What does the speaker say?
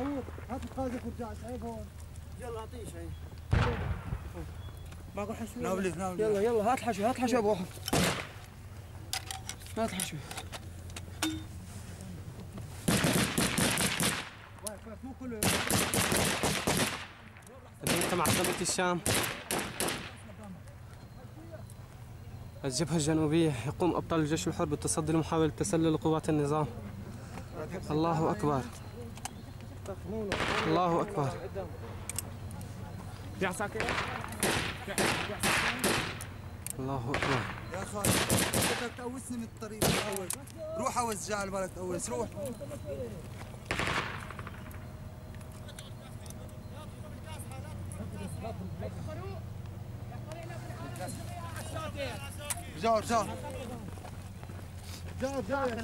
عوق هات القاذف ورجع اسعيب هون. يلا اعطيه شيء. باقي حشو. يلا يلا هات الحشو هات الحشو يا ابو احمد. هات الحشو. واقف مو كله. انت معتمة الشام. الجبهة الجنوبية يقوم أبطال الجيش الحر بالتصدي لمحاولة تسلل قوات النظام. الله أكبر الله أكبر. الله أكبر. يا خالد بدك تقوسني من الطريق الأول. روح أوس جعل بالك تقوس روح. رجعوا